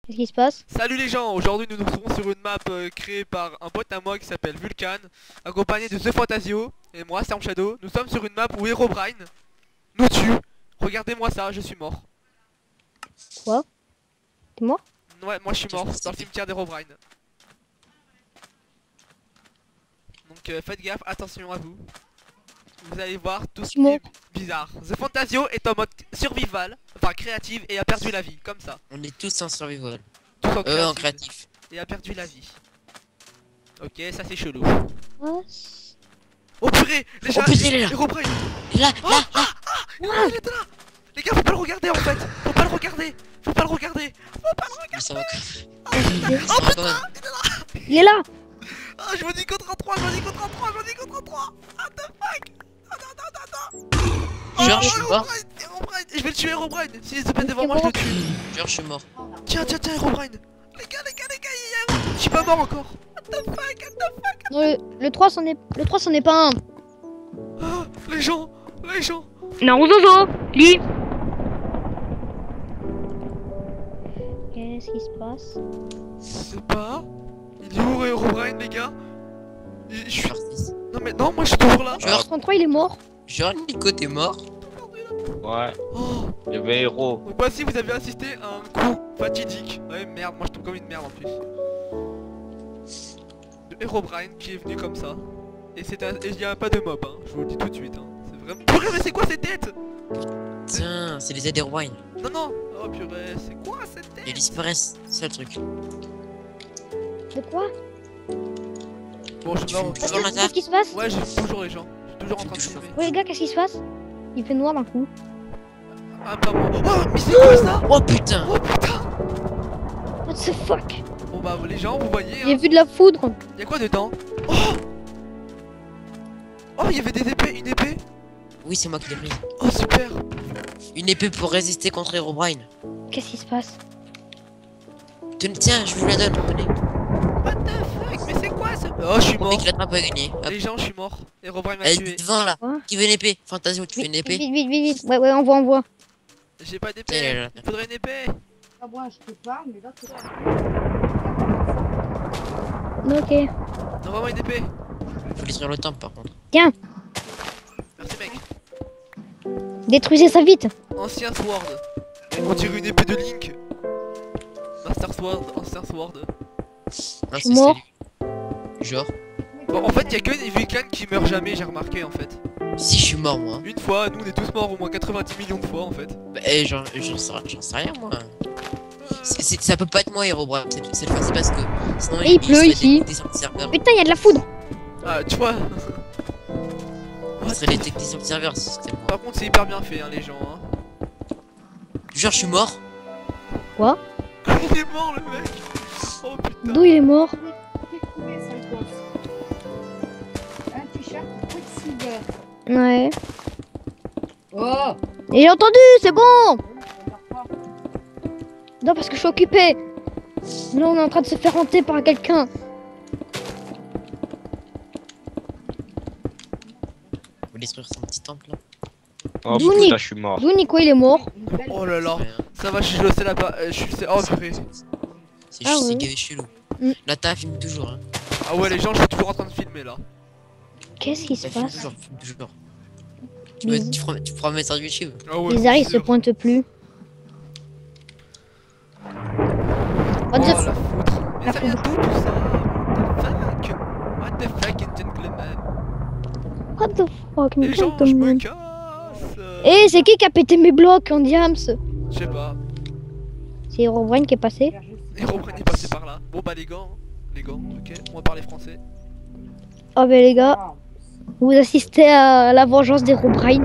Qu'est-ce qui se passe? Salut les gens, aujourd'hui nous nous retrouvons sur une map créée par un pote à moi qui s'appelle Vulcan, accompagné de The Fantasio et moi Storm Shadow. Nous sommes sur une map où Herobrine nous tue. Regardez-moi ça, je suis mort. Quoi? T'es mort? Ouais, moi je suis mort dans le cimetière d'Herobrine. Donc faites gaffe, attention à vous. Vous allez voir tout ce qui est bizarre. The Fantasio est en mode survival, enfin créative, et a perdu la vie, comme ça. On est tous en survival. Tous En créatif. Et a perdu la vie. Ok, ça c'est chelou. What? Oh purée, les gens, Oh putain, il est là. Herobrine. Là, là, là. Il était là. Les gars, faut pas le regarder en fait. Faut pas le regarder. Faut pas le regarder. Faut pas le regarder. Mais ça va Oh quand même. putain, Il est là! ah, je me dis contre un 3, je me dis contre un 3, je me dis contre un 3. What the fuck? Attends. Genre, je suis mort. Herobrine. Je vais le tuer Herobrine. S'il se pète devant moi, je le tue. Genre, je suis mort. Tiens, Herobrine. Les gars, je suis pas mort encore. What the fuck? Non, le 3 c'en est pas un. Ah, les gens. Non, Zozo! Livre! Qu'est-ce qui se passe? Je sais pas. Il est où Herobrine, les gars? Je suis... Genre 6. Non mais non, moi je suis toujours là. Genre, 33 il est mort. genre, Nico, t'es mort. Ouais, Oh. le héros. Donc voici, vous avez assisté à un coup fatidique. Ouais merde, moi je tombe comme une merde en plus. De Herobrine qui est venu comme ça. Et il y a pas de mob, hein. Je vous le dis tout de suite. Hein. C'est vraiment... Purée, mais c'est quoi ces têtes? Tiens, c'est les aides Herobrine. Non. Oh purée, c'est quoi cette Ils tête? disparaissent, c'est ça le truc. De quoi? Bon, je suis mort. Tu vois la Qu'est-ce qui se passe? Ouais, j'ai toujours les gens. Je suis toujours en train de Toujours. filmer. Ouais les gars, qu'est-ce qui se passe? Il fait noir d'un coup. Ah, pas moi. Oh, mais c'est quoi ça? Oh putain. Oh putain. What the fuck? Bon bah, les gens, vous voyez. J'ai Hein. vu de la foudre. Y'a quoi dedans? Oh. Oh, il y avait des épées, une épée. Oui, c'est moi qui l'ai pris. Oh, super. Une épée pour résister contre Herobrine. Qu'est-ce qui se passe? Tenez, tiens, je vous la donne. Tenez. What the fuck? Mais c'est quoi ce... Oh, je suis Mon mort. mec, la trappe a gagné. Hop. Les gens, je suis mort. Herobrine m'a Elle tué. est devant là. Quoi? Qui veut une épée? Fantasio, tu veux une épée? Vite. Ouais, envoie. J'ai pas Tiens, d'épée. elle est là. Il faudrait une épée. Ah, moi, je peux pas, mais là, c'est Ok. Non, vraiment une épée. Faut détruire le temple par contre. Tiens, Merci, mec. détruisez ça vite. Ancien sword. On dirait une épée de Link. Master sword, ancien sword. Non, suis mort. Genre. Bon, en fait, y'a que Vulcan qui meurt jamais, j'ai remarqué en fait. Si je suis mort moi. Une fois, nous on est tous morts au moins 90 millions de fois en fait. Bah, j'en sais rien moi. Ça peut pas être moi Herobrine cette fois, c'est parce que sinon Et il pleut serait ici. détecté sur le serveur. Putain, il y a de la foudre. Ah, tu vois. Il serait détecté sur le serveur si c'était moi. Par contre, c'est hyper bien fait, hein, les gens. Hein. Genre je suis mort. Quoi? Il est mort le mec. Oh putain. D'où il est mort? trouvé 5 os. Un t-shirt Quicksilver. Ouais. Oh! Et j'ai entendu, c'est bon. Non, parce que je suis occupé. Là, on est en train de se faire hanter par quelqu'un. Faut détruire son petit temple là. Oh Douni. putain, je suis mort. D'où Nico, il est mort. Oh là là. C'est rien. Ça va, je sais là-bas. Je suis. Oh purée. C'est Ah juste ouais. c'est gavé chelou. Mm. Là t'as filme toujours hein. Ah ouais, les gens, je suis toujours en train de filmer là. Qu'est-ce qui se T'as filme passe? toujours. Les, Tu pourras mettre sur YouTube. Ah ouais. les arrêts c'est se sûr. pointent plus. What Oh the la f... foutre. Mais La ça vient foudre. d'où tout ça? What the fuck, gentleman. What the fuck, Les gens, je me gentleman. casse. Eh, c'est qui a pété mes blocs en diams? Je sais pas. C'est Herobrine qui est passé. Herobrine est passé par là. Bon bah les gants. Les gants, ok. On va parler français. Oh, ben les gars, vous assistez à la vengeance d'Herobrine.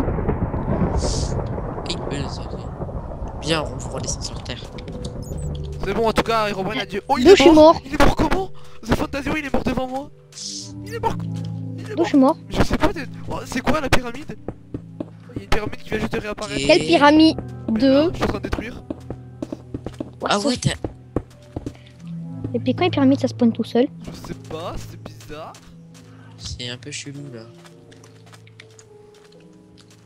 Il peut le sortir. Bien, on vous redescend sur terre. C'est bon, en tout cas, Herobrine a dit. Oh, il D'où est je suis mort. mort? Il est mort comment? The Fantasio, il est mort devant moi. Il est mort. Il est D'où mort. je suis mort? Je sais pas. Oh, c'est quoi la pyramide? Il y a une pyramide qui vient juste de réapparaître. Et- Quelle pyramide? Mais là, 2. je suis en train de détruire. Ah ouais t'as. Et puis quand les pyramides ça spawn tout seul. Je sais pas, c'est bizarre. C'est un peu chelou là.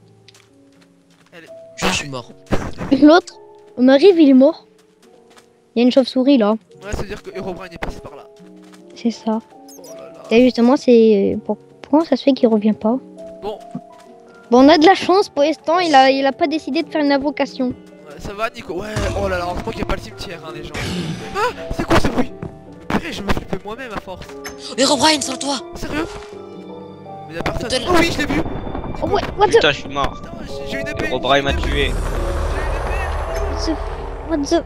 Elle est- Je suis mort. L'autre, on arrive, il est mort. Il y a une chauve-souris là. Ouais, ça veut dire que Herobrine est passé par là. C'est ça. Oh là là. Et justement, c'est. Pourquoi ça se fait qu'il revient pas? Bon, Bon, on a de la chance pour l'instant, il a pas décidé de faire une invocation. ouais, ça va Nico. Ouais, oh là là, heureusement qu'il n'y a pas le cimetière, hein, les gens. Ah, c'est quoi ce bruit? Purée, je me flippe moi-même à force. Herobrine, sur toi. Sérieux? Mais y'a personne. Putain, Oh oui, je l'ai vu. Oh, ouais, what the. Putain, je suis mort. Putain, j'ai une épée. Herobrine m'a tué. What the.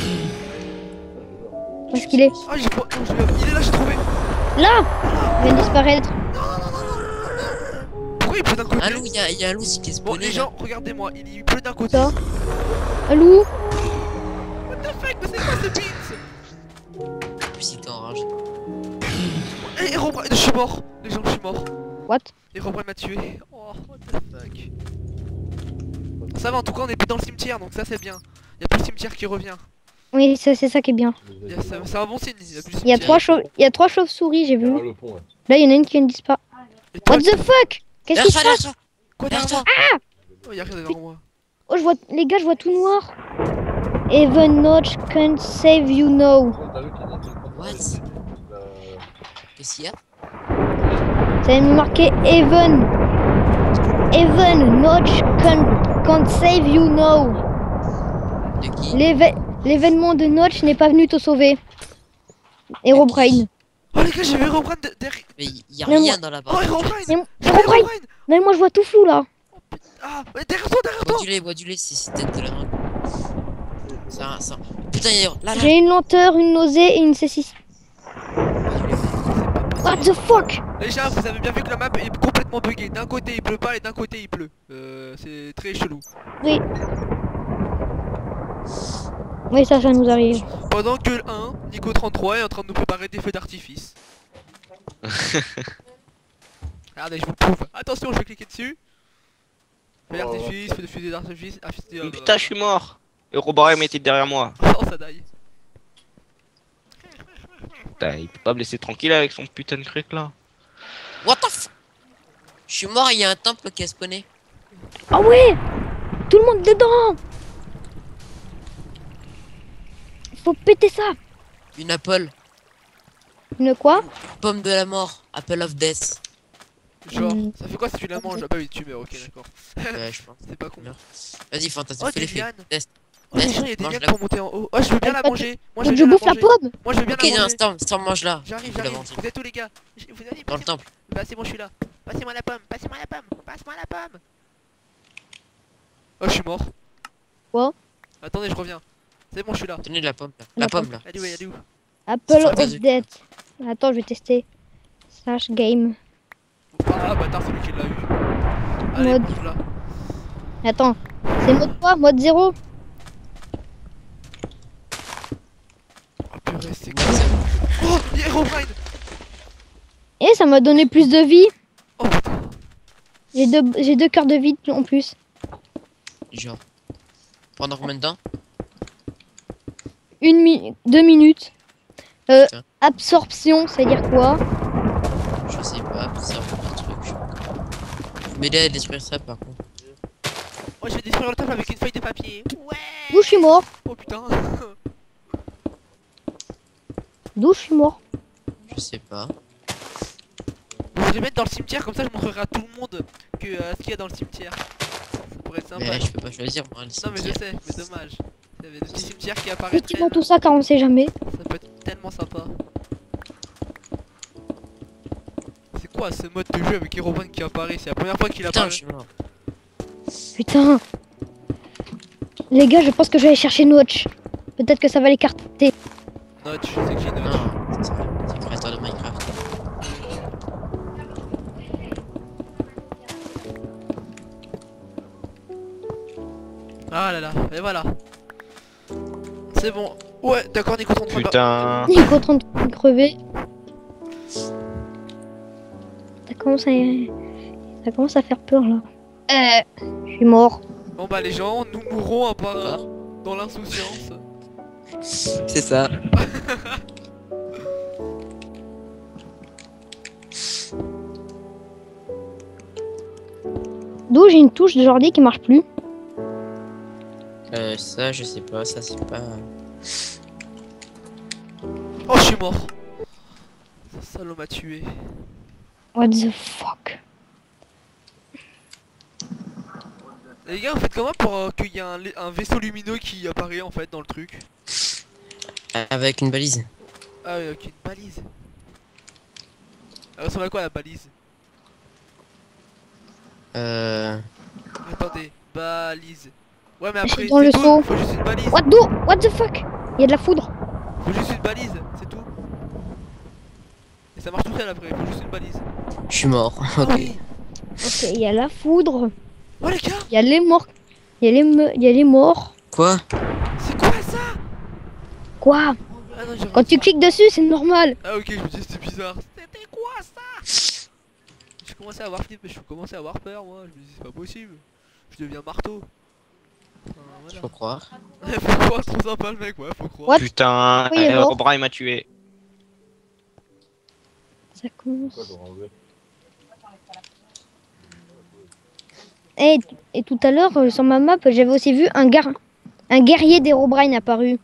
Où est-ce qu'il est? Ah, j'ai pas. Non, il est là, j'ai trouvé. Là! Il vient de disparaître. Pourquoi il pleut d'un côté? Un loup, il y a un loup qui est Bon, spawné. les gens, regardez-moi, il pleut d'un côté. Ça. Un loup? What the fuck, mais c'est quoi ce beat? Puis il était enragé. Eh, Herobrine, je suis mort. Les gens, je suis mort. What? Herobrine m'a tué. Oh, what the fuck. Ça va, en tout cas, on est plus dans le cimetière, donc ça c'est bien. Y'a plus le cimetière qui revient. Oui, c'est ça qui est bien. C'est un bon signe. Y a plus le Il y a cimetière. trois chauves-souris, j'ai vu. Derrière le pont, ouais. Là, il y en a une qui vient de disparaître. Et toi, What the fuck? Qu'est-ce qui se Derrière passe? toi, Quoi derrière derrière toi. moi? Oh, y'a rien derrière moi. Oh, je vois. Les gars, je vois tout noir. Even Notch can't save you now. T'as vu qu'il est dans le pont. What? Qu'est-ce qu'il y a? Ça vient de me marquer Even. Even Notch can't save you now. De qui? L'événement de Notch n'est pas venu te sauver. Herobrine. Oh les gars, j'ai vu Herobrine derrière. Mais y a Mais rien moi- dans la Oh, barre. Herobrine. Mais J'ai vu Herobrine. Herobrine. Mais moi, je vois tout flou là. Ah, ouais, derrière toi, derrière toi. Bois du lait, c'est peut-être de la drogue. Ça. Putain, il y a là. J'ai une lenteur, une nausée et une cécité. What the fuck? Les gens, vous avez bien vu que la map est complètement buggée. D'un côté il pleut pas et d'un côté il pleut. C'est très chelou. Oui. Oui, ça nous arrive. Pendant que le 1, Nico33 est en train de nous préparer des feux d'artifice. Regardez, je vous prouve. Attention, je vais cliquer dessus. Feu d'artifice, feu de fusée d'artifice. Putain, je suis mort. Herobrine était derrière moi. Oh, ça daille. Putain, il peut pas me laisser tranquille avec son putain de cric là. What the f... Je suis mort, il y a un temple qui a spawné. Ah ouais! Tout le monde dedans! Faut péter ça! Une apple. Une quoi? Pomme de la mort. Apple of death. Genre, Hmm. ça fait quoi si tu la manges? Ah bah oui, tu meurs, ok, d'accord. Ouais, je pense. C'est pas con. Vas-y, Fantasme, Oh, fais des l'effet. lianes. Test. Oh, les gens, y'a des Mange lianes la- pour monter en haut. Oh, je veux bien la Attends, manger. Moi, je Faut veux que je bien la bouffe la manger. pomme! Moi, je veux bien Ok, la non, manger. Storm, mange là. J'arrive, Je vais la j'arrive. manger. Vous êtes où les gars? Vous allez Dans le temple. Bah c'est bon, je suis là. Passez-moi la pomme, passez-moi la pomme, passe-moi la pomme. Oh, je suis mort. Quoi? Attendez, je reviens. C'est bon, je suis là. Tenez la pomme là. La La pomme là. Elle est où, elle est où? Apple Fantasy. of Death. Attends, je vais tester. Slash game. Ah, bâtard, c'est lui qui l'a eu. Allez, Mode. bouge là. Attends. C'est mode quoi? Mode 0? Oh purée, c'est quoi? Oh, y'a Herobrine. Et ça m'a donné plus de vie. Oh putain. J'ai deux cœurs de vie en plus. Genre. Pendant combien de temps? 2 minutes. Putain. Absorption, ça veut dire quoi? Je sais pas, ça un truc. Faut m'aider à détruire ça par contre. Oh, je vais détruire le table avec une feuille de papier. Ouais. D'où je suis mort? Oh putain. D'où je suis mort? Je sais pas. Je vais les mettre dans le cimetière, comme ça je montrerai à tout le monde que ce qu'il y a dans le cimetière. Ça pourrait être sympa. Mais je peux pas choisir moi. Non mais je sais, mais dommage. Il y avait des petits cimetières qui apparaissent. Effectivement tout ça car on sait jamais. Ça peut être tellement sympa. C'est quoi ce mode de jeu avec Herobrine qui apparaît? C'est la première fois qu'il Putain, apparaît. je suis mort. Putain. Les gars, je pense que je vais aller chercher Notch. Peut-être que ça va l'écarter. Notch, c'est qui Notch? Non, c'est le créateur de Minecraft. Ah là là, et voilà. C'est bon. Ouais, d'accord, Nico 33. Putain. Il est en train de crever. Ça commence à faire peur là. Je suis mort. Bon bah les gens, nous mourrons un par un dans l'insouciance. C'est ça. D'où j'ai une touche de Jordi qui marche plus. Ça, je sais pas, ça c'est pas. suis mort. Ce salaud m'a tué. What the fuck? Les gars, vous faites comment pour qu'il y ait un vaisseau lumineux qui apparaît en fait dans le truc? Avec une balise. Ah oui, ok, une balise. Elle ressemble à quoi la balise? Attendez, balise. Ouais, mais Je suis après, dans le c'est seau. tout, faut juste une balise. What the fuck? Il y a de la foudre. Faut juste une balise, c'est tout. Et ça marche tout seul après, faut juste une balise. Je suis mort. Ah Ok. oui. Ok, il y a la foudre. Oh les gars, Il y a les morts. Il y a les morts. Quoi? c'est quoi ça? Quoi? Ah non, j'ai Quand tu cliques dessus, c'est normal. Ah ok, je me dis c'était bizarre. C'était quoi ça? J'ai commencé à avoir flip, je commençais à avoir peur moi. Je me dis c'est pas possible. Je deviens marteau. Enfin, voilà. Faut croire. Faut croire, trop sympa le mec, ouais, faut croire. What? Putain, Oui, il est mort. Herobrine m'a tué. Ça commence. Et tout à l'heure, sur ma map, j'avais aussi vu un guerrier d'Herobrine apparu.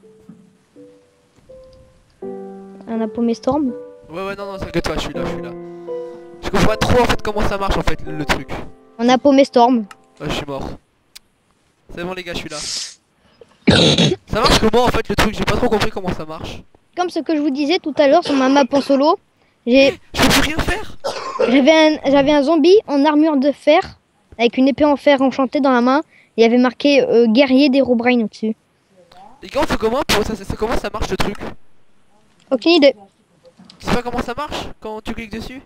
Un Apomé Storm. Ouais, non, t'inquiète pas, je suis là. Je comprends pas trop en fait comment ça marche en fait le truc. Un Apomé Storm. Ouais, je suis mort. C'est bon les gars, je suis là. Ça marche comment en fait le truc? J'ai pas trop compris comment ça marche. Comme ce que je vous disais tout à l'heure sur ma map en solo, Je peux plus rien faire. j'avais un zombie en armure de fer avec une épée en fer enchantée dans la main. Et il y avait marqué guerrier d'Herobrine au-dessus. Les gars, on fait comment pour ça? C'est comment ça marche le truc? Aucune idée. Tu sais pas comment ça marche quand tu cliques dessus?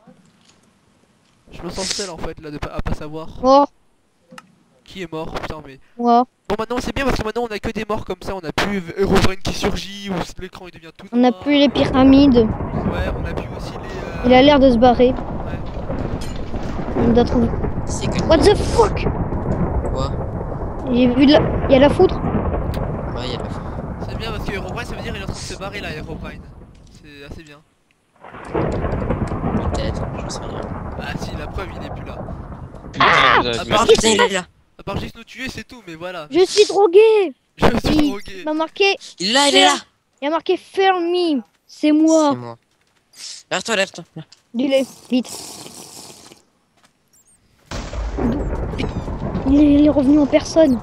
Je me sens seul en fait là à pas savoir. Mort, Qui est mort? Putain mais... mort. Bon maintenant c'est bien parce que maintenant on a que des morts comme ça. On a plus Herobrine qui surgit ou l'écran il devient tout On n'a noir. plus les pyramides. Ouais, on a plus aussi les... Il a l'air de se barrer. Ouais. On doit trouver. C'est que. What the fuck? Quoi? J'ai vu de la... Il y a la foudre. Ouais, y'a de la faute. C'est bien parce que Herobrine ça veut dire il est en train de se barrer là Herobrine. C'est assez bien. Peut-être, j'en sais rien. Ah si, la preuve il est plus là. Putain, vous avez Ah, vu. bah, Ah putain, il est là. À part juste nous tuer c'est tout mais voilà. Je suis drogué. Je suis Oui. drogué. Il m'a marqué. Il est là, il est là. Il y a marqué Fermi. C'est C'est moi. moi. Lève-toi, lève-toi. Du lait, vite. Il est revenu en personne.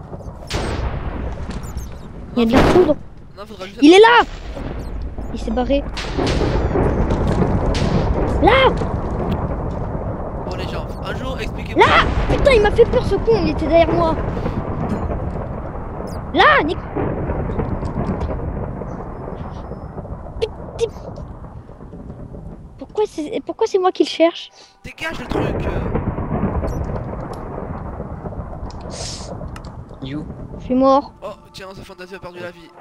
Il y a de la foudre. Non, faudra juste... Il est là. Il s'est barré. Là. Bon les gens, un jour expliquez-moi. Là. Putain, il m'a fait peur ce con. Il était derrière moi. Là, Nick. Putain. Pourquoi c'est moi qui le cherche? Dégage le truc. You. Je suis mort. Oh tiens, The Fantasy a perdu la vie.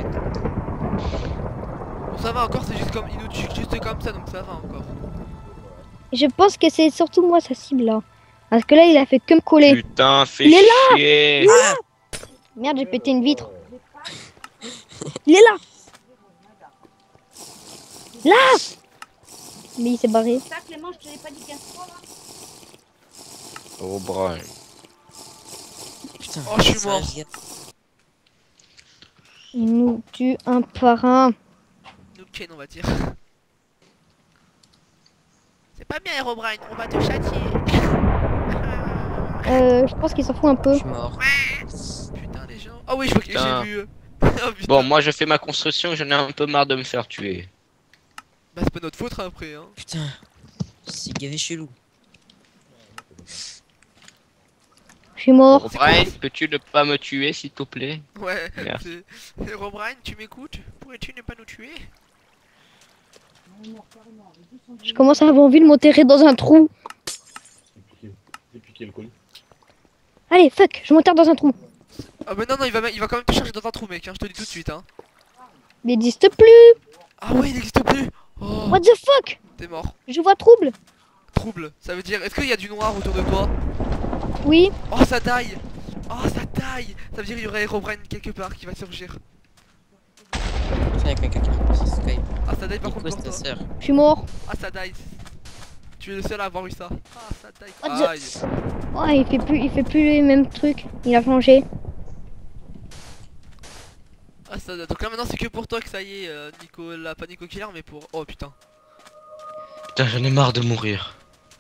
Bon ça va encore, c'est juste comme... Il nous tue juste comme ça donc ça va encore. Je pense que c'est surtout moi sa cible là. Parce que là il a fait que me coller. Putain, fais Il est là. chier. Ah, Merde, j'ai pété une vitre. Il est là. Là. Mais il s'est barré. Ça, Clément, je te l'ai pas dit 15 fois là. Herobrine. putain. Oh, je suis ça, mort. Il nous tue un par un. Noobken on va dire. C'est pas bien Herobrine, on va te châtier. Je pense qu'il s'en fout un peu. Je suis mort. Putain les gens. Ah oui, je vois que Putain. j'ai vu. Oh, putain. Bon, moi je fais ma construction, j'en ai un peu marre de me faire tuer. Bah c'est pas notre faute après hein. Putain. C'est gavé chelou. Je suis mort. Herobrine, peux-tu ne pas me tuer s'il te plaît? Ouais, Merci. c'est... Herobrine, tu m'écoutes? Pourrais-tu ne pas nous tuer? Je commence à avoir envie de m'enterrer dans un trou. J'ai piqué le colis. Allez, fuck, je m'enterre dans un trou. Ah mais non, il va quand même te charger dans un trou mec, hein, je te le dis tout de suite hein. Il n'existe plus. Ah ouais, il n'existe plus. Oh, What the fuck? t'es mort. Je vois trouble. Trouble, ça veut dire, est-ce qu'il y a du noir autour de toi? Oui. Oh ça taille. Oh ça taille. Ça veut dire qu'il y aurait Herobrine quelque part qui va surgir. Tiens, avec quelqu'un. C'est Skype. Ah ça taille par contre Nico, pour c'est ta toi. sœur. Je suis mort. Ah ça taille. Tu es le seul à avoir eu ça. Ah ça taille. What the- Aïe. Oh, il fait plus les mêmes trucs. Il a changé. Ah ça, donc là maintenant c'est que pour toi que ça y est, Nicolas, pas Nico Killer mais pour... Oh putain. Putain, j'en ai marre de mourir.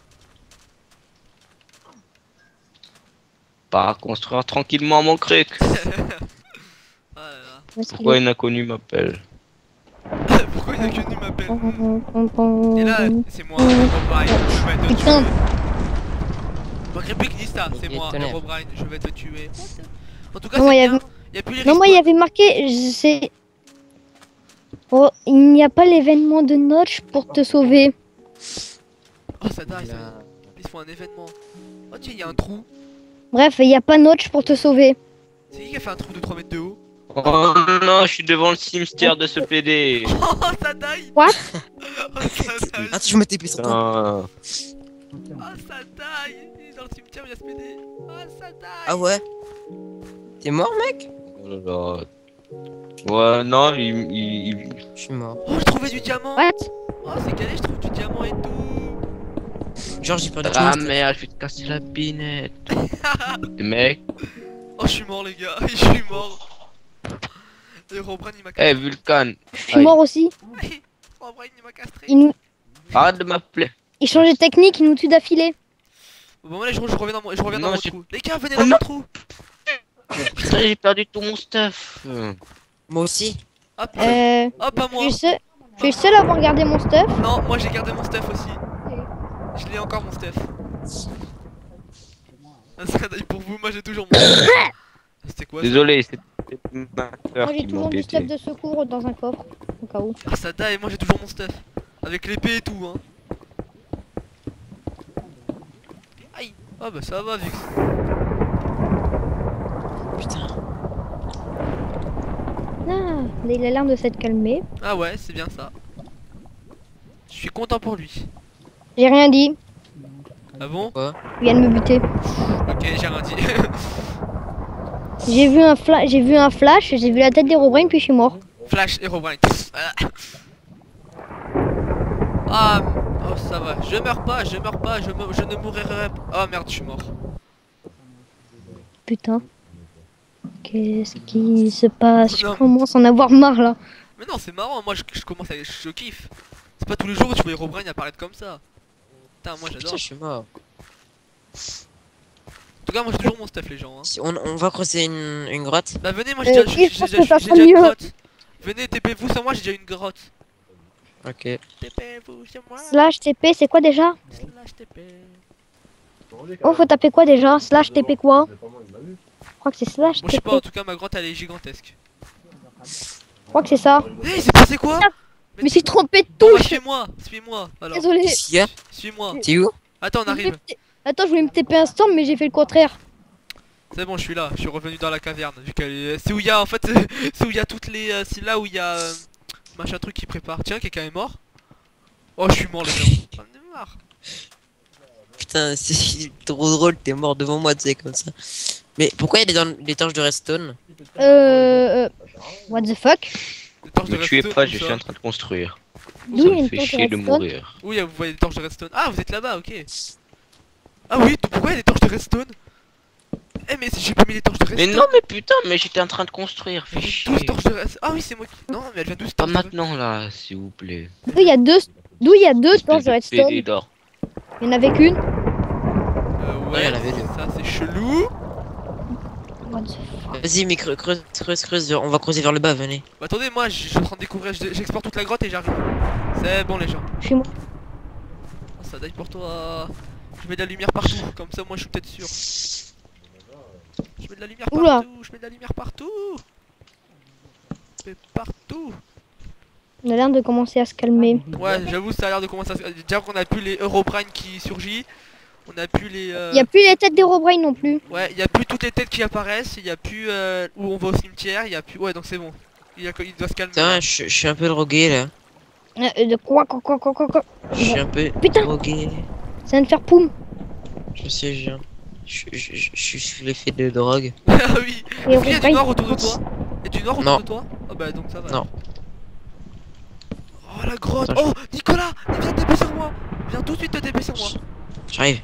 Pas construire tranquillement mon cric. Ah là là. Où est-ce qu'il Pourquoi est une inconnue m'appelle? Pourquoi il a que nous m'appelle? Pom, Et là, pom. c'est moi, Herobrine, je vais te Putain. tuer. Manquerait plus qu'il dise ça, c'est Il est moi, tonnerre. Herobrine, je vais te tuer. En tout cas, Non, c'est il y bien, avait- il y a plus les Non, moi, il y respawns. avait marqué, c'est... Oh, il n'y a pas l'événement de Notch pour te sauver. Oh ça die, ça. Ils font un événement. Oh tiens, il y a un trou. Bref, il n'y a pas Notch pour te sauver. C'est qui a fait un trou de 3 mètres de haut? Oh non, je suis devant le cimetière de ce PD. Oh ça die. What? Oh ça die. Attends, je me TP sur toi. Putain. Oh ça die. Il est dans le cimetière, il y a ce PD. Oh ça die. Ah ouais? T'es mort, mec? Oh là là. Ouais, non, il... Je suis mort. Oh j'ai trouvé du diamant. What? Oh c'est calé, je trouve du diamant et tout. Genre, j'ai perdu tout Ah mon merde, je vais te casser la binette. Et mec, Oh je suis mort les gars, je suis mort. Herobrine il m'a eh castré. Vulcan, Je suis mort aussi. Herobrine il m'a castré. Il arrête de m'appeler. changeait de technique, il nous tue d'affilée. Bon moi là je reviens dans mon, je reviens dans Non, mon j'ai- trou. Les gars venez Oh dans non. mon trou. Putain, j'ai perdu tout mon stuff. Moi aussi. Hop, Euh, hop pas je moi. suis le seul à avoir gardé mon stuff. Non, moi j'ai gardé mon stuff aussi. Je l'ai encore mon stuff. Ah, ça d'aille pour vous, moi j'ai toujours mon stuff. C'était quoi ça? Désolé, c'est ma Moi peur j'ai qui toujours du stuff m'embêtait. de secours dans un coffre, au cas où. Ah ça daille, moi j'ai toujours mon stuff. Avec l'épée et tout hein. Aïe. Ah bah ça va Vix. Putain. Ah, il a l'air de s'être calmé. Ah ouais, c'est bien ça. Je suis content pour lui. J'ai rien dit, Ah bon? il vient de me buter. Ok, j'ai rien dit. J'ai vu un flash, j'ai vu la tête d'Herobrine puis je suis mort. Flash, Herobrine. Ah, oh ça va. Je meurs pas, je ne mourrai pas. Oh merde, je suis mort. Putain. Qu'est-ce qui se passe? Je Non. commence à en avoir marre là. Mais non, c'est marrant, moi je commence à... Je kiffe. C'est pas tous les jours où tu vois Herobrine apparaître comme ça. Putain, moi j'adore. Putain, je suis mort. En tout cas, moi j'ai toujours mon stuff les gens hein. Si on va creuser une grotte. Bah venez, moi oui, je pense que ça j'ai sera déjà une mieux. grotte. Venez, TP-vous sur moi, j'ai déjà une grotte. Ok. TP-vous sur moi. Slash TP, c'est quoi déjà? Slash TP. Oh, faut taper quoi déjà? Slash TP quoi? Je crois que c'est slash Moi je sais TP. pas, en tout cas ma grotte elle est gigantesque. Je crois que c'est ça. Hey, il s'est passé quoi? Je me suis trompé de Bon, bah, touche. suis-moi. Alors, Désolé. Qu'est-ce qu'il y a? suis-moi. T'es où? Attends, on arrive. Attends, je voulais me TP un storm, mais j'ai fait le contraire. C'est bon, je suis là. Je suis revenu dans la caverne. Vu qu'elle est... C'est où il y a en fait, c'est où il y a toutes les. C'est là où il y a machin truc qui prépare. Tiens, quelqu'un est mort. Oh, je suis mort les gens. J'en ai marre. Putain, c'est trop drôle, t'es mort devant moi, tu sais, comme ça. Mais pourquoi il y a des torches de redstone? What the fuck? Des torches de Me tuez redstone. pas, où je ça suis en train de construire. D'où Ça il y a me une fait torche de chier de redstone? mourir. Où vous voyez des torches de redstone? Ah, vous êtes là-bas, ok. Ah oui, pourquoi il y a des torches de redstone? Eh, mais si j'ai pas mis les torches de redstone. Mais non, mais putain, mais j'étais en train de construire, fais Elle vient chier. 12 torches de redstone. Ah oui, c'est moi qui. Non, mais elle vient 12 Pas torches de maintenant là, s'il vous plaît. D'où il y a deux torches de Espèce de redstone. PD d'or. Il y en avait qu'une. Ouais, il y en avait deux. ça c'est chelou. What the fuck? Vas-y, mais creuse, on va creuser vers le bas, venez. Bah, attendez, moi je suis en train de découvrir, j'explore toute la grotte et j'arrive. C'est bon les gens. Je suis mort. Oh, ça daille pour toi. Je mets de la lumière partout, comme ça moi je suis peut-être sûr. Je mets de la lumière Oula. partout, je mets de la lumière partout. Je mets partout. On a l'air de commencer à se calmer. Ouais, j'avoue, ça a l'air de commencer à se... Déjà qu'on a plus les Herobrine qui surgit. On a plus les... Il y a plus les têtes d'Herobrine non plus. Ouais, il y a plus toutes les têtes qui apparaissent. Il y a plus où on va au cimetière. Il y a plus... Ouais, donc c'est bon. Il doit se calmer. Putain, je suis un peu drogué là. De quoi? Je suis un peu Putain. drogué. Ça vient de faire poum. Je sais, je suis sous l'effet de drogue. Ah oui. Et Est-ce qu'il y a du Herobrine- noir autour de toi? Il y a du noir autour Non. de toi? Ah bah donc ça va. Non. Oh la grotte. Attends, Oh Nicolas, viens te TP sur moi. Viens tout de suite te TP sur moi. J'arrive.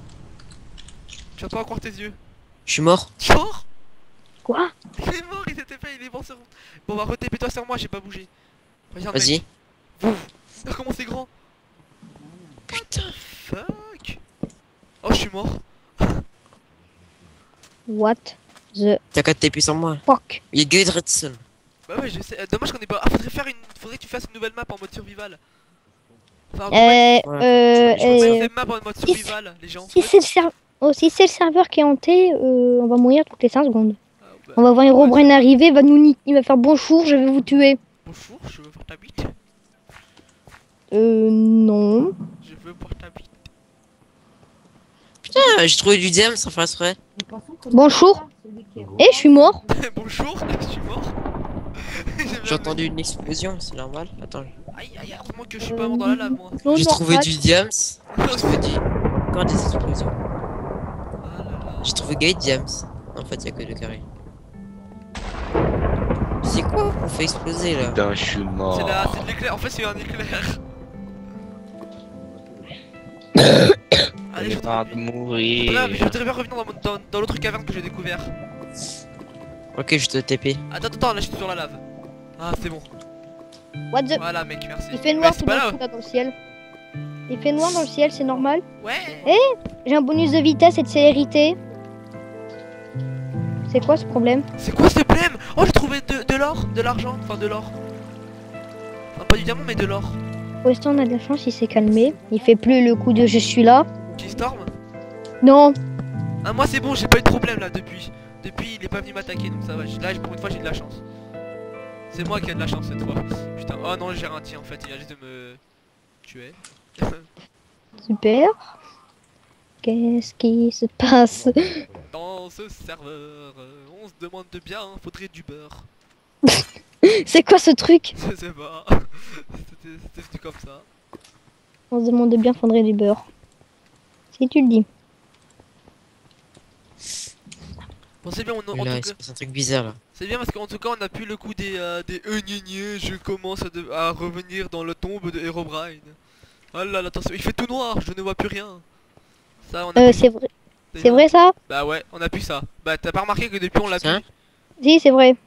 Tu vas pas en croire tes yeux. Je suis mort. Genre Quoi? Il est mort, il s'est TP te plaît, il est bon sur... Bon, bah re-TP-toi sur moi, j'ai pas bougé. Regarde, Vas-y. mec. Ouf. Regarde comment c'est grand. Putain. Fuck. Oh, je suis mort. What the T'as qu'à te taper sur moi. fuck? Il y a Guide Redstone. Bah ouais, je sais. Dommage qu'on ait pas... Ah, faudrait que tu fasses une nouvelle map en mode survival. Enfin, Ouais. je fais euh, une map en mode survival, les gens. si c'est si c'est le serveur qui est hanté, on va mourir toutes les 5 secondes. Ah, bah, On va voir Herobrine arriver, il va nous niquer, il va faire bonjour, je vais vous tuer. bonjour, je veux voir ta bite. Non. Je veux voir ta bite. Putain, j'ai trouvé du diamant sans faire exprès. Bonjour. Eh, je suis mort. Bonjour, je suis mort. J'ai entendu une explosion, c'est normal. Attends. Aïe, aïe, heureusement que je suis pas mort dans la lave, moi. Non, J'ai non, trouvé pas. du diamant. J'ai trouvé du... Quand des explosions. Ah là là. J'ai trouvé Guide diamant. En fait, y'a que 2 carrés. C'est quoi qu'on fait exploser là? Putain, je suis mort. C'est de l'éclair, en fait c'est un éclair. Allez, je J'ai pas de Là, mourir. mais je voudrais bien revenir dans l'autre caverne que j'ai découvert. Ok, je te TP. Attends, là je suis sur la lave. Ah, c'est bon. What the... Voilà, mec, merci. Il fait noir Mais tout c'est pas d'un là. coup là dans le ciel. Il fait noir dans le ciel, c'est normal. Ouais. J'ai un bonus de vitesse et de célérité. C'est quoi ce problème? C'est quoi ce blême? Oh, j'ai trouvé de l'or, de l'argent, enfin de l'or. Enfin, pas du diamant, mais de l'or. Pour l'instant, on a de la chance, il s'est calmé. Il fait plus le coup de je suis là. Qui storm? Non. Ah, moi c'est bon, j'ai pas eu de problème là depuis. Depuis, il est pas venu m'attaquer, donc ça va. Là, pour une fois, j'ai de la chance. C'est moi qui ai de la chance cette fois. Putain, oh non, j'ai raté en fait, il a juste de me tuer. Super. Qu'est-ce qui se passe? Dans ce serveur, on se demande de bien, faudrait du beurre. C'est quoi ce truc? Je sais pas. C'était comme ça. On se demande bien, faudrait du beurre. Si tu le dis. Bon, c'est bien, en Là, tout il cas, se passe un truc bizarre là. c'est bien parce qu'en tout cas, on a plus le coup des gnégnés, je commence à revenir dans le tombe de Herobrine. Oh là là, attention, il fait tout noir, je ne vois plus rien. Ça, on a plus C'est vrai. déjà. C'est vrai ça? Bah ouais, on a plus ça. Bah t'as pas remarqué que depuis on l'a plus. Tiens. Si, c'est vrai.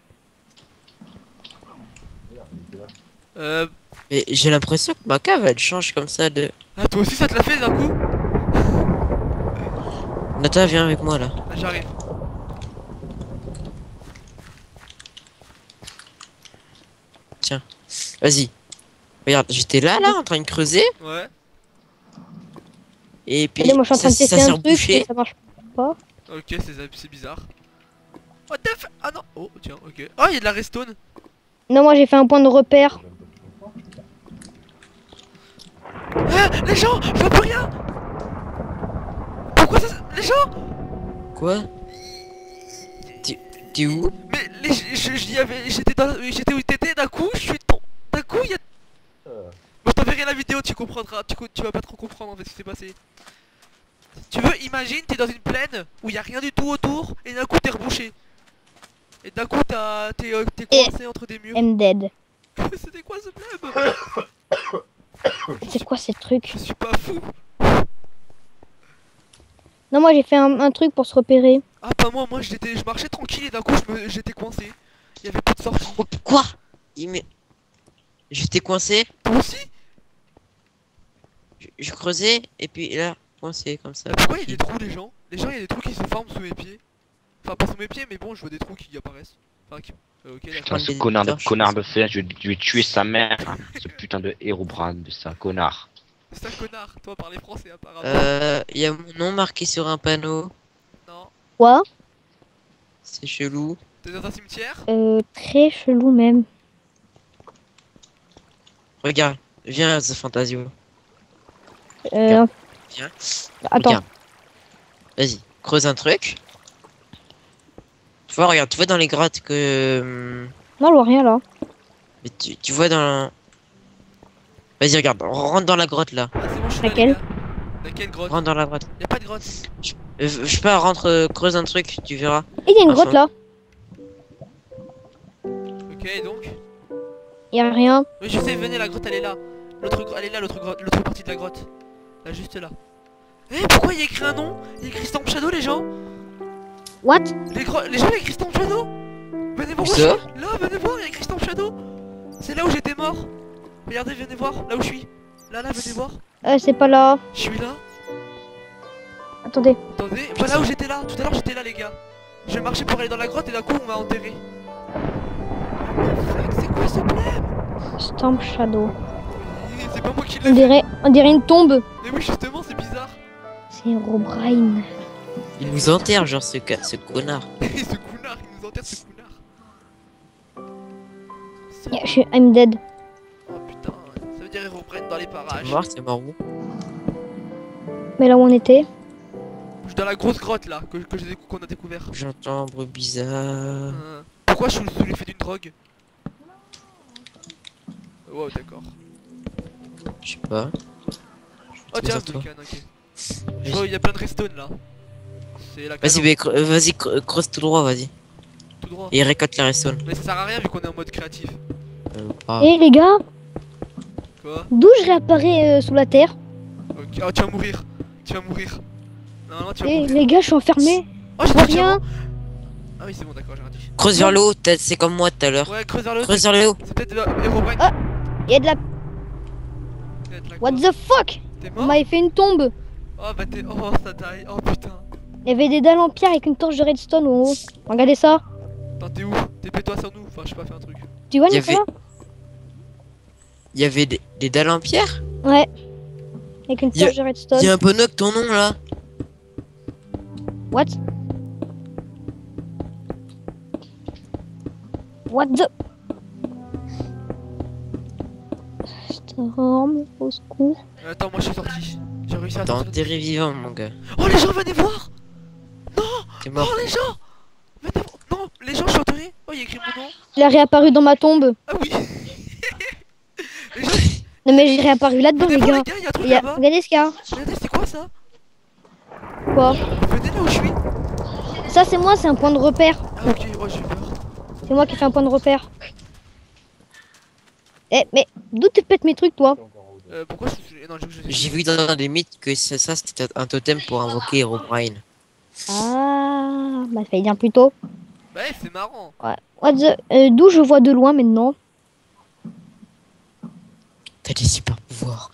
Mais j'ai l'impression que ma cave elle change comme ça de... Ah, toi aussi ça te l'a fait d'un coup? Nata, viens avec moi là. Ah, j'arrive. Tiens. Vas-y. Regarde, j'étais là en train de creuser. Ouais. Et puis Allez, moi je suis en train de ça tester s'est un truc, rebouché. mais ça marche pas. Ok, c'est bizarre. What the f... Ah non. Oh tiens, ok. Oh, il y a de la restone. Non, moi j'ai fait un point de repère. Ah, les gens, je vois plus rien. Pourquoi ça... Les gens. Quoi? T'es où? Mais les... j'y avais... J'étais où t'étais, d'un coup, je suis tombé. D'un coup, il y a... Bon, je t'enverrai la vidéo, tu comprendras. Tu vas pas trop comprendre en fait ce qui s'est passé. Tu veux, imagine, t'es dans une plaine où il y a rien du tout autour et d'un coup t'es rebouché. Et d'un coup t'es coincé entre des murs. I'm dead. C'était quoi ce blême? C'est quoi ces trucs? Je suis pas fou. Non, moi j'ai fait un truc pour se repérer. Ah pas moi, je marchais tranquille et d'un coup j'étais coincé. Il y avait plus de sortie. Oh, quoi? J'étais coincé, Toi aussi? je creusais et puis là, coincé comme ça. Pourquoi il y a des trous les gens? Les gens il y a des trous qui se forment sous mes pieds. Enfin pas sous mes pieds mais bon je vois des trous qui apparaissent. Enfin ok d'accord. Putain, ce des connard de torches. fer, je vais tuer sa mère. Ce putain de Herobrine, de ça, connard. C'est un connard, toi parler français apparemment. Y a mon nom marqué sur un panneau. Non. Quoi? C'est chelou. T'es dans un cimetière? Très chelou même. Regarde, viens The Fantasio. Euh... Viens. Attends. Regarde. Vas-y, creuse un truc. Tu vois, regarde, tu vois dans les grottes que... Non, je vois rien là. Mais tu vois dans... Vas-y, regarde, rentre dans la grotte là. Ah c'est bon je suis là Laquelle? les gars. Laquelle grotte? Rentre dans la grotte. Y'a pas de grotte. Je sais pas, rentre, creuse un truc, tu verras. Et il y a une Enfin. grotte là. Ok et donc? Il y a rien. Oui je sais, venez la grotte elle est là. Elle est là l'autre grotte, l'autre partie de la grotte. Là juste là. Eh pourquoi il y a écrit un nom? Il y a écrit Storm Shadow les gens? What? Les gens il y a écrit Storm Shadow? Venez voir. voir où Où je ça? suis. Là, venez voir, il y a écrit Storm Shadow. C'est là où j'étais mort. Regardez, venez voir, là où je suis. Là, venez voir. C'est pas là. Je suis là. Attendez. Attendez, voilà où j'étais là. Tout à l'heure, j'étais là, les gars. Je marchais pour aller dans la grotte et d'un coup, on m'a enterré. Fuck, c'est quoi ce problème? Storm Shadow. C'est pas moi qui On l'ai fait. dirait une tombe. Mais oui, justement, c'est bizarre. C'est Herobrine. Il nous enterre, genre ce connard. ce counard, il nous enterre ce counard. Yeah, I'm dead. Oh putain, ça veut dire ils reprennent dans les parages. C'est mort où? Mais là où on était. Je suis dans la grosse grotte là, qu'on a découvert. J'entends un bruit bizarre. Pourquoi je suis sous l'effet d'une drogue? Wow, d'accord. Je sais pas. Oh tiens, toi. Vulcan, ok. Je vois, il y a plein de redstone là. C'est la Vas-y, vas-y, creuse tout droit, vas-y. tout droit. Et récolte la redstone. Mais ça sert à rien vu qu'on est en mode créatif. Ah. Eh les gars, Quoi? d'où je réapparais sous la terre? Ok, oh tu vas mourir. Tu vas mourir. Non, tu vas Eh mourir. les gars, je suis enfermé. Oh, j'ai Je vois tout rien. Ah oui, c'est bon, d'accord, j'ai rien dit. Creuse vers le haut, c'est comme moi tout à l'heure. Ouais, creuse vers le haut. Creuse vers le haut. C'est peut-être Herobrine. Ah. Il y a de la... Peut-être là, What quoi. the fuck? T'es On mort? m'avait fait une tombe. Oh bah t'es... Oh ça taille. Oh putain. Il y avait des dalles en pierre avec une torche de redstone en haut. Regardez ça. Attends, t'es où? T'es toi sur nous. Enfin, je sais pas, fais un truc. Tu vois Il y Nicolas? Il y avait des dalles en pierre. Ouais. Avec une Il y a- torche de redstone. Il y a un bonhomme avec ton nom là. What? What the... Storm, au secours. Attends, moi je suis sorti. J'ai réussi à T'es sortir. enterré vivant, mon gars. Oh les gens, venez voir! T'es mort. Oh les gens! Venez voir! Non, les gens, je suis enterré. Oh, il y a écrit mon nom. Il a réapparu dans ma tombe. Ah oui! Les gens, Non mais j'ai réapparu là-dedans venez les voir gars. les gars, il y a un truc Il y a... là-bas. Regardez ce qu'il y a. Regardez, c'est quoi ça? Quoi? Venez là où je suis. Ça c'est moi, c'est un point de repère. Ah ok, oh j'ai peur. C'est moi qui fais un point de repère. Eh mais d'où tu pètes mes trucs toi? Pourquoi je suis... Non, J'ai vu dans des mythes que ça c'était un totem pour invoquer Herobrine. Ah, bah fallait dire plus tôt. Bah ouais, c'est marrant. What the... d'où je vois de loin maintenant? T'as des super pouvoirs.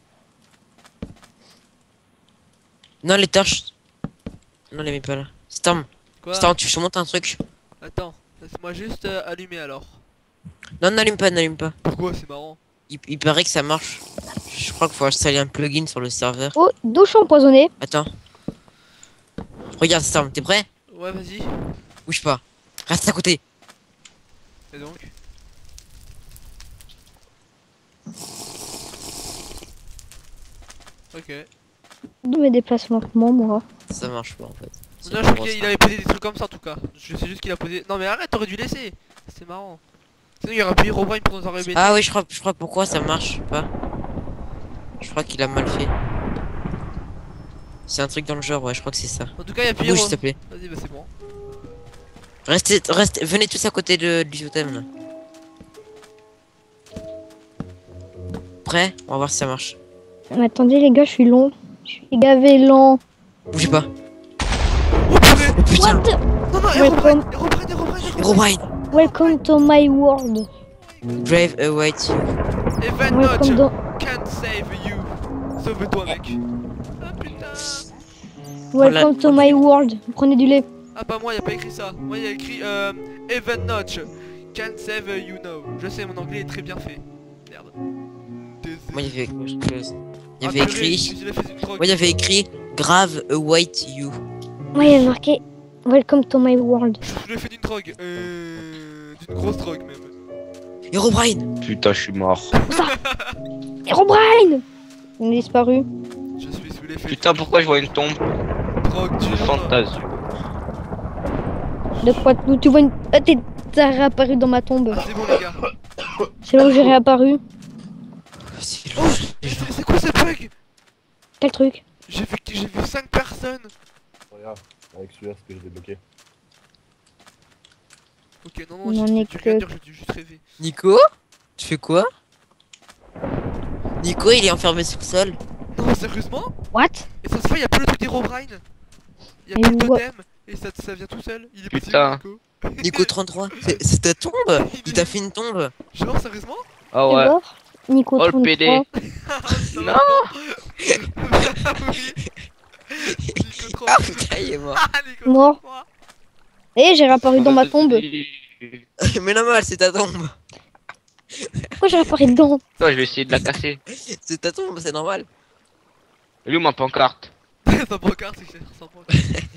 Non, les torches. Non, les mets pas là. Storm, Quoi? Storm, tu montes un truc. Attends, laisse-moi juste allumer alors. Non, n'allume pas, n'allume pas. Pourquoi? C'est marrant. Il paraît que ça marche. Je crois qu'il faut installer un plugin sur le serveur. Oh, d'où je suis empoisonné? Attends. Regarde, Storm, t'es prêt? Ouais, vas-y. Bouge pas. Reste à côté. Et donc? Ok. D'où mes déplacements moi? Ça marche pas en fait. C'est Non, je pas crois ça. qu'il avait posé des trucs comme ça en tout cas. Je sais juste qu'il a posé. Non, mais arrête, t'aurais dû laisser. C'est marrant. Sinon, il aurait pu Herobrine pour nous en rebêter. Ah oui, je crois pourquoi ça marche pas. Je crois qu'il a mal fait. C'est un truc dans le genre, ouais, je crois que c'est ça. En tout cas, il y a plus Bouge Hero. s'il te plaît. Vas-y, bah c'est bon. Restez, venez tous à côté du totem là. Prêt? On va voir si ça marche. Mais attendez les gars, je suis long. Je suis gavé lent. Bougez pas. Oh purée! Oh putain! What the... Non, non, Welcome. Herobrine! Herobrine! Welcome to my world. Brave awaits you. Even Welcome Notch to... can't save you. Sauve-toi, mec. Ah putain! Welcome to my world. Prenez du lait. Ah, pas moi, y a pas écrit ça. Moi, y a écrit Even Notch can't save you now. Je sais, mon anglais est très bien fait. Merde. Désolé. Moi, il y avait quelque chose. Il y Ah, avait purée, écrit. je l'ai fait une drogue. Moi, il y avait écrit Grave await you. Moi, il y a marqué Welcome to my world. Je l'ai fait d'une drogue. D'une grosse drogue même. Herobrine! Putain, je suis mort. Herobrine! Il est disparu. Je suis sous l'effet Putain, pourquoi je vois une tombe drogue de dure. fantasme? De quoi? D'où tu vois une... Ah, t'as réapparu dans ma tombe. Ah, c'est bon, les gars. C'est là où j'ai réapparu. C'est Oh, c'est quoi ce bug? Quel truc? J'ai vu 5 personnes. Regarde, avec celui-là, ce que j'ai débloqué. Ok, non, Il non, en est tu que- viens de dire, j'ai juste rêvé. Nico? Tu fais quoi? Nico, il est enfermé sous le sol. Non, sérieusement? What? Et ça se fait, y'a plus le truc d'Herobrine. Y'a Mais plus le what? totem. Et ça vient tout seul. Il est passé Putain. où, Nico? Nico 33, c'est ta tombe. Il t'a fait une tombe. Genre, sérieusement? Ah Tu ouais. vois Nico Oh le 33. PD. Non. Nico 3. Ah putain, il est mort. Nico Mort. 33. Et j'ai réapparu dans ma tombe. Mais normal, c'est ta tombe. Pourquoi j'ai réapparu dedans? Toi, je vais essayer de la casser. C'est ta tombe, c'est normal. Elle est où ma pancarte? Sa pancarte, c'est que sans pancarte.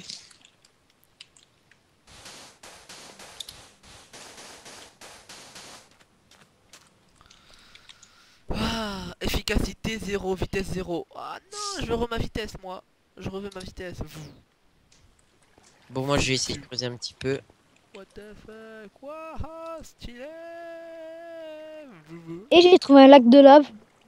Ah, efficacité 0, vitesse 0. Ah non, je veux ma vitesse, moi. Je reveux ma vitesse. Bon, moi je vais essayer de creuser un petit peu. What the fuck? Quoi? Ah, stylé. Et j'ai trouvé un lac de lave.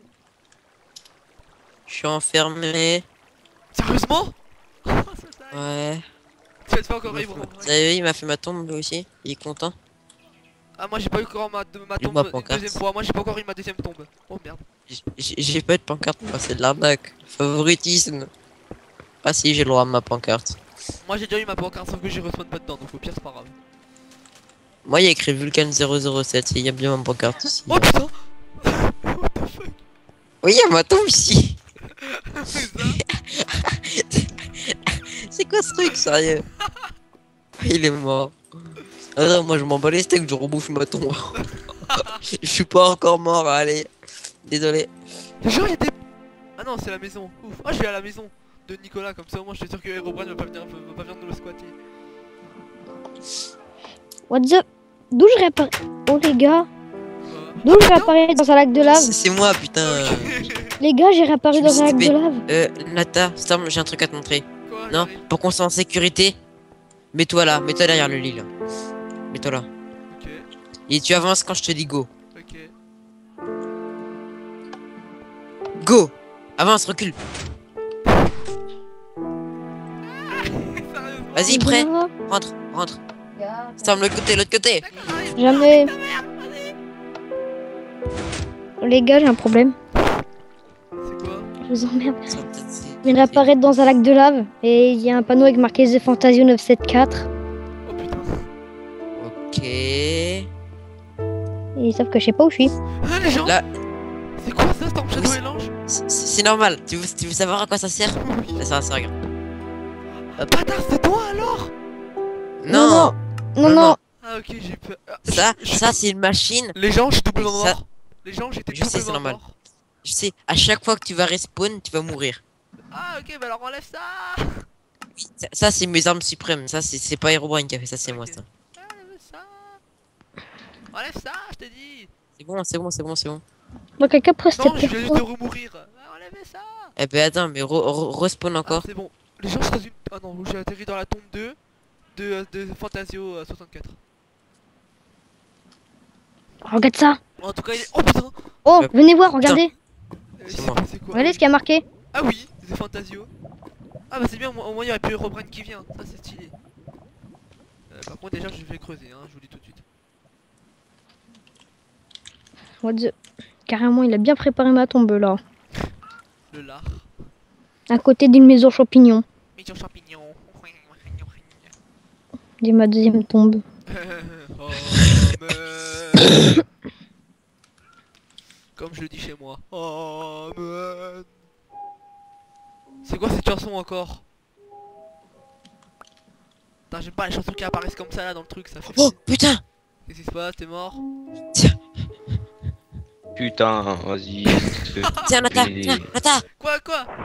Je suis enfermé. Sérieusement? Ouais. Tu vas te faire encore vivre. Vous avez vu, il m'a fait ma tombe lui aussi. Il est content. Ah, moi j'ai pas eu encore ma ma tombe une pancarte. deuxième fois. Moi j'ai pas encore eu ma deuxième tombe. Oh merde. J'ai pas de pancarte, moi, c'est de l'arnaque. Favoritisme. Ah si, j'ai le droit à ma pancarte. Moi j'ai déjà eu ma pancarte, sauf que j'y respawn pas dedans, donc au pire c'est pas grave. Moi, il y a écrit Vulcan 007, il y a bien ma pancarte ici. Oh putain. What the fuck? Oui, il y a ma tombe ici. C'est ça? C'est quoi ce truc, sérieux? Il est mort. Ah non, moi je m'en bats les steaks, je rebouffe ma tombe. Je suis pas encore mort, allez. Désolé. Genre y'a des... Ah non, c'est la maison. Ouf. Ah, je vais à la maison de Nicolas, comme ça au moins je suis sûr que Herobrine va pas venir nous le squatter. What the... D'où je réapparais? Oh les gars. D'où je putain. réapparais dans un lac de lave? C'est moi, putain. Les gars, j'ai réapparu Je me dans un suis lac de fait- lave. Nata, Storm, j'ai un truc à te montrer. Quoi? Non, J'arrive. pour qu'on soit en sécurité, mets-toi là, mets-toi derrière le lit là. Mets-toi là. Ok, Et tu avances quand je te dis go. ok. Go! Avance, recule. Sérieusement? Vas-y, prêt? Ah, Rentre, rentre. Storm, l'autre côté. jamais. Les gars, j'ai un problème. C'est quoi? Je vous emmerde. Ça, Je viens de réapparaître dans un lac de lave. Et il y a un panneau avec marqué The Fantasio 974. Oh putain. Ok. Et ils savent que je sais pas où je suis. Ah les gens? Là, C'est quoi ça, Storm Shadow Oui. et l'ange? c'est normal. Tu veux savoir à quoi ça sert? Oui. Ça sert, regarde. Bâtard, c'est toi alors? Non! Non, Non, non. Ah ok, j'ai peur. Ah, Ça c'est une machine. Les gens, je suis doublement Ça- mort. Les gens, j'étais Je sais, c'est doublement normal. mort. Je sais, à chaque fois que tu vas respawn, tu vas mourir. Ah ok, bah alors enlève ça. Ça, c'est mes armes suprêmes. Ça, c'est pas Herobrine qui a fait ça, c'est moi Ok. ça. Enlève ça. Enlève ça, je te dis. C'est bon, c'est bon, c'est bon, c'est bon. Donc quelqu'un presse Non, je viens cette juste de remourir. Ah, enlève ça. Eh ben attends, mais respawn Ah, encore. c'est bon. Les gens, je suis dans une... Ah non, j'ai atterri dans la tombe 2 de Fantasio 64. Regarde ça. En tout cas, il est... Oh putain. Oh, venez voir, regardez. C'est moi. c'est quoi? Regardez ce qu'il y a marqué. Ah oui, c'est Fantasio. Ah bah c'est bien, au moins il y aurait plus Herobrine qui vient. Ça c'est stylé. Par contre déjà je vais creuser, hein, je vous le dis tout de suite. What the... Carrément, il a bien préparé ma tombe là. Le lard. À côté d'une maison champignon. Mission champignon. C'est ma deuxième tombe. Oh, comme je le dis chez moi. Oh man. C'est quoi cette chanson encore? Putain, j'aime pas les chansons qui apparaissent comme ça là dans le truc, ça fait... Oh putain! Qu'est-ce qui se passe? T'es mort? Putain, vas-y. Tiens, Nata! Mais- Tiens, Nata! Quoi?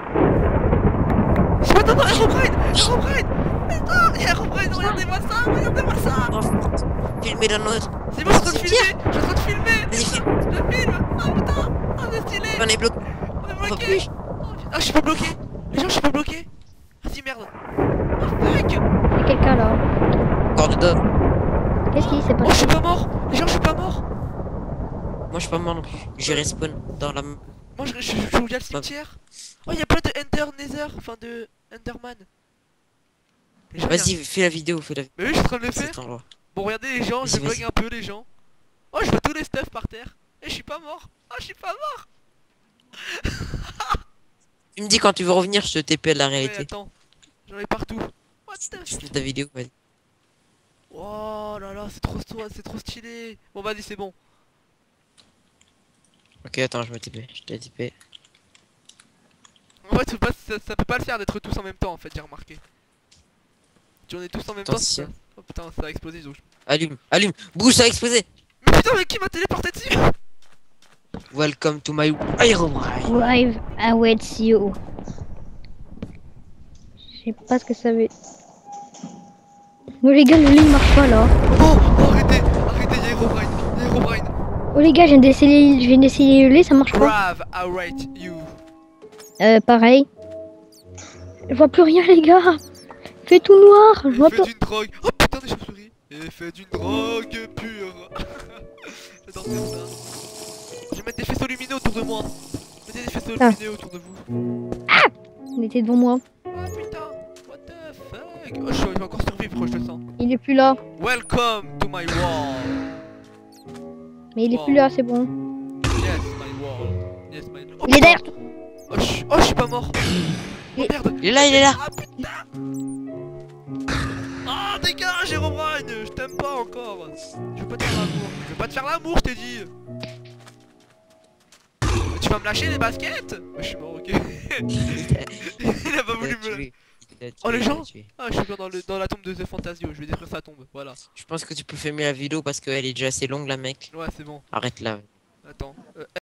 Je m'attends dans Herobrine! Herobrine! Putain! Il y a Herobrine! Regardez-moi ça! Regardez-moi ça! Filmez d'un autre! C'est bon, je suis en train de filmer! Je suis en train de filmer! Vas-y, filme! Je filme! Oh putain! Oh c'est stylé! On est bloqué! On est On peut bloqué! plus! Oh, putain. Ah je suis pas bloqué! Les gens je suis pas bloqué! Vas-y merde! Oh fuck! Il y a quelqu'un là. Encore dedans! Qu'est-ce qui s'est Oh je passé? suis pas mort! Les gens je suis pas mort! Moi je suis pas mort non plus. Je respawn dans la... Moi je joue via le cimetière! Oh y'a plein de Ender Nether! Enfin de Enderman! Les gens, Vas-y, fais la vidéo, fais la vidéo. Mais oui je suis en train de le faire! Cet endroit. Bon regardez les gens, je Vas-y, bug vas-y. un peu les gens! Oh je vois tous les stuff par terre! Et je suis pas mort! Oh je suis pas mort! Tu me dis quand tu veux revenir, je te TP à la Ouais réalité. attends! J'en ai partout! What the Je fuck? fais ta vidéo, vas-y. Oh là là, c'est trop stylé. Bon, vas-y, c'est bon. Ok, attends, je me TP. Je t'ai TP. En fait, ça peut pas le faire d'être tous en même temps, en fait, j'ai remarqué. Si on est tous en même temps, Attention. ça... Oh putain, ça a explosé, donc... Allume, allume. Bouge, ça a explosé. Mais putain, mais qui m'a téléporté dessus? Welcome to my Herobrine. Drive awaits you. Je sais pas ce que ça veut. Oh les gars, le lit marche pas là. Oh, oh, arrêtez, y'a Herobrine. Oh les gars, je viens d'essayer le lit, ça marche pas. Brave, await you. Pareil. Je vois plus rien les gars. Fait tout noir. Je vois Effet pas. d'une drogue. Oh putain, des chauves-souris. Effet d'une drogue pure. J'adore faire ça. Je vais mettre des faisceaux lumineux autour de moi. Mettez des faisceaux Ah. lumineux autour de vous. Il était devant moi. Ah putain, what the fuck. Oh, je vais encore survivre, je le sens. Il est plus là. Welcome to my wall. Mais il est plus là, c'est bon. Yes, my wall. Yes, my... Oh, Il est putain. derrière toi. Oh, je suis pas mort. Oh merde. Il est là, il est là. Ah putain. Ah dégage, Herobrine. Je t'aime pas encore. Je veux pas te faire l'amour. Je veux pas te faire l'amour, je t'ai dit. Mais tu vas me lâcher les baskets? Je suis mort, ok. Il a pas voulu me... Oh, les gens. Ah, je suis bien dans la tombe de The Fantasio. Je vais détruire sa tombe, voilà. Je pense que tu peux filmer la vidéo parce qu'elle est déjà assez longue, la mec. Ouais, c'est bon. Arrête là. Attends.